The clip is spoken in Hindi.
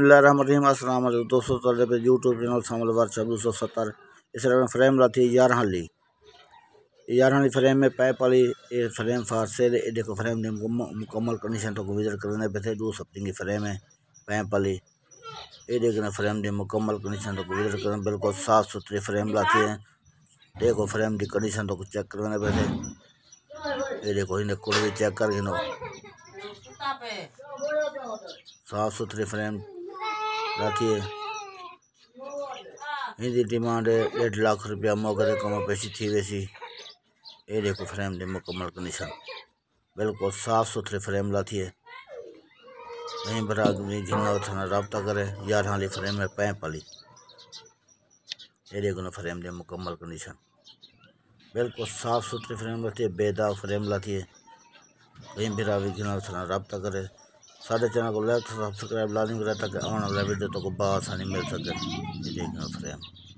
बिस्मिल्लाहिर्रहमानिर्रहीम। अस्सलाम वालेकुम दोस्तों, चल पे यूट्यूब चैनल शामिल वर्ष 270 इस फ्रेम लाती 11 ली 11 फ्रेम में पैप वाली ये फ्रेम फार सेल। ये देखो फ्रेम ने मुकम्मल कंडीशन तो विजिट करने पे थे 2 हफ्ते की फ्रेम है पैप वाली। ये देखना फ्रेम की मुकम्मल कंडीशन तो विजिट करना बिल्कुल साफ सुथरी फ्रेम लाती है। देखो फ्रेम की कंडीशन तो चेक करने पे थे। ये देखो इन्हें कुड़ी चेक कर गिनो साफ सुथरी फ्रेम लाती है। इनकी डिमांड है 1.5 लाख रुपया मौके से कम पेशी थी वैसी। ये देखो फ्रेम की मुकम्मल कंडीशन बिल्कुल साफ सुथरी फ्रेम लाती है। वहीं पर आदमी जिन्ना थाना रब्ता करे 11 वाली फ्रेम में पैप वाली। ये देखो ना फ्रेम की मुकम्मल कंडीशन बिल्कुल साफ सुथरी फ्रेम लाती है, बेदाग फ्रेम लाती है। वहीं पर आदमी जिन्ना थाना रब्ता करे। साढ़े चैनल को लाइक सब्सक्राइब लाजमी करें ताकि आने वाला वीडियो तो को आसानी मिल सके। ये देखना फ्रेम।